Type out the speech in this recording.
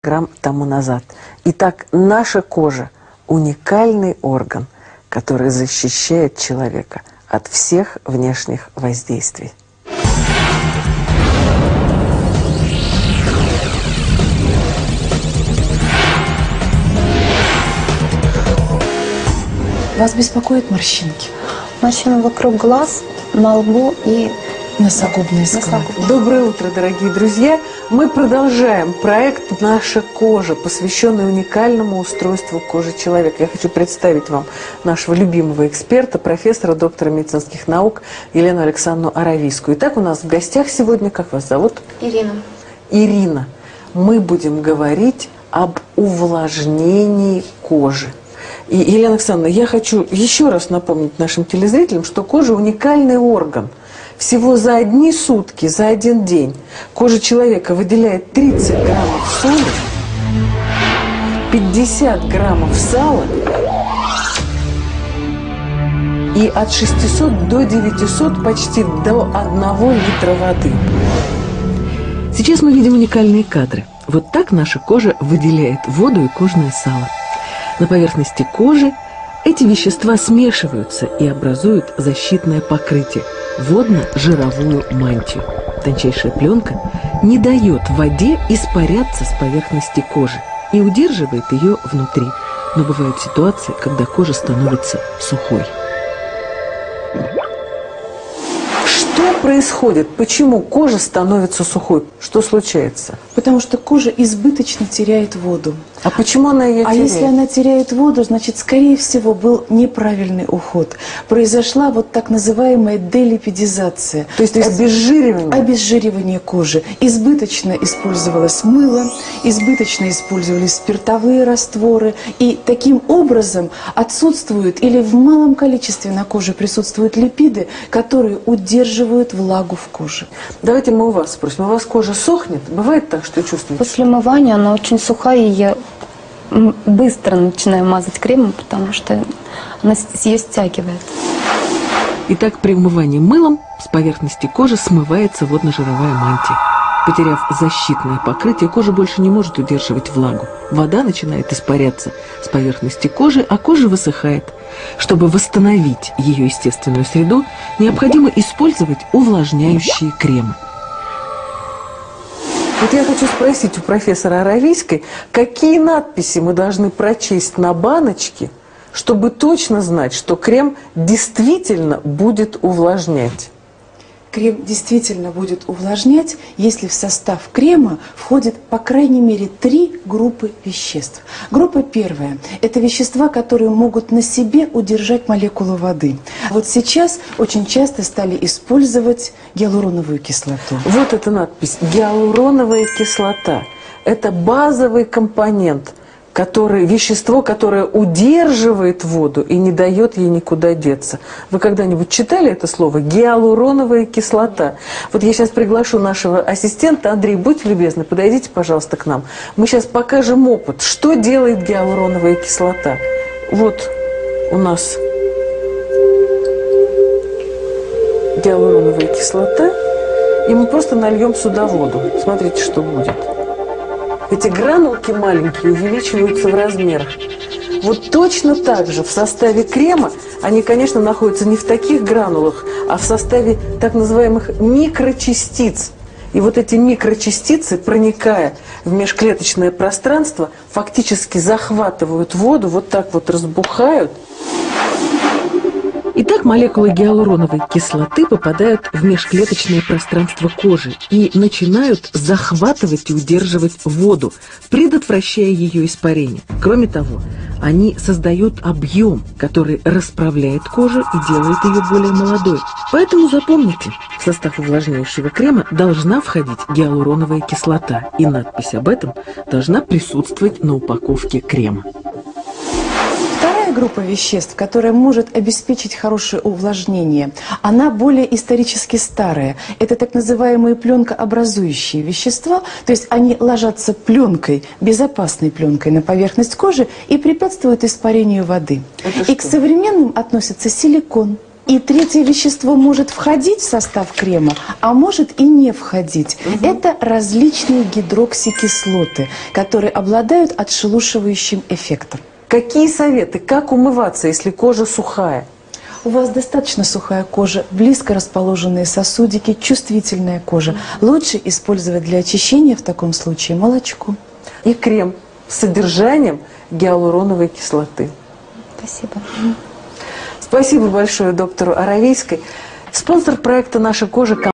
грамм тому назад. Итак, наша кожа – уникальный орган, который защищает человека от всех внешних воздействий. Вас беспокоят морщинки? Морщины вокруг глаз, на лбу и носогубные складки. Доброе утро, дорогие друзья! Мы продолжаем проект «Наша кожа», посвященный уникальному устройству кожи человека. Я хочу представить вам нашего любимого эксперта, профессора, доктора медицинских наук Елену Александровну Аравийскую. Итак, у нас в гостях сегодня, как вас зовут? Ирина. Ирина. Мы будем говорить об увлажнении кожи. И, Елена Александровна, я хочу еще раз напомнить нашим телезрителям, что кожа – уникальный орган. Всего за одни сутки, за один день кожа человека выделяет 30 граммов соли, 50 граммов сала и от 600 до 900, почти до 1 литра воды. Сейчас мы видим уникальные кадры. Вот так наша кожа выделяет воду и кожное сало. На поверхности кожи эти вещества смешиваются и образуют защитное покрытие – водно-жировую мантию. Тончайшая пленка не дает воде испаряться с поверхности кожи и удерживает ее внутри. Но бывают ситуации, когда кожа становится сухой. Что происходит? Почему кожа становится сухой? Что случается? Потому что кожа избыточно теряет воду. А почему она ее теряет? А если она теряет воду, значит, скорее всего, был неправильный уход. Произошла вот так называемая делипидизация. То есть обезжиривание? Обезжиривание кожи. Избыточно использовалось мыло, избыточно использовались спиртовые растворы. И таким образом отсутствуют или в малом количестве на коже присутствуют липиды, которые удерживают влагу в коже. Давайте мы у вас спросим. У вас кожа сохнет? Бывает так, что чувствуете? после омывания она очень сухая, и я быстро начинаю мазать кремом, потому что она ее стягивает. Итак, при умывании мылом с поверхности кожи смывается водно-жировая мантия. Потеряв защитное покрытие, кожа больше не может удерживать влагу. Вода начинает испаряться с поверхности кожи, а кожа высыхает. Чтобы восстановить ее естественную среду, необходимо использовать увлажняющие кремы. Вот я хочу спросить у профессора Аравийской, какие надписи мы должны прочесть на баночке, чтобы точно знать, что крем действительно будет увлажнять? Крем действительно будет увлажнять, если в состав крема входит по крайней мере 3 группы веществ. Группа первая – это вещества, которые могут на себе удержать молекулу воды. Вот сейчас очень часто стали использовать гиалуроновую кислоту. Вот эта надпись «Гиалуроновая кислота». Это базовый компонент, вещество, которое удерживает воду и не дает ей никуда деться. Вы когда-нибудь читали это слово? Гиалуроновая кислота. Вот я сейчас приглашу нашего ассистента. Андрей, будьте любезны, подойдите, пожалуйста, к нам. Мы сейчас покажем опыт, что делает гиалуроновая кислота. Вот у нас гиалуроновая кислота. И мы просто нальем сюда воду. Смотрите, что будет. Эти гранулки маленькие увеличиваются в размерах. Вот точно так же в составе крема, они, конечно, находятся не в таких гранулах, а в составе так называемых микрочастиц. И вот эти микрочастицы, проникая в межклеточное пространство, фактически захватывают воду, вот так вот разбухают. Итак, молекулы гиалуроновой кислоты попадают в межклеточное пространство кожи и начинают захватывать и удерживать воду, предотвращая ее испарение. Кроме того, они создают объем, который расправляет кожу и делает ее более молодой. Поэтому запомните, в состав увлажняющего крема должна входить гиалуроновая кислота, и надпись об этом должна присутствовать на упаковке крема. Группа веществ, которая может обеспечить хорошее увлажнение, она более исторически старая. Это так называемые пленкообразующие вещества, то есть они ложатся пленкой, безопасной пленкой на поверхность кожи и препятствуют испарению воды. И к современным относятся силикон, И третье вещество может входить в состав крема, а может и не входить. Это различные гидроксикислоты, которые обладают отшелушивающим эффектом. Какие советы, как умываться, если кожа сухая? У вас достаточно сухая кожа, близко расположенные сосудики, чувствительная кожа. Лучше использовать для очищения в таком случае молочко. И крем с содержанием гиалуроновой кислоты. Спасибо. Спасибо большое доктору Аравийской. Спонсор проекта «Наша кожа»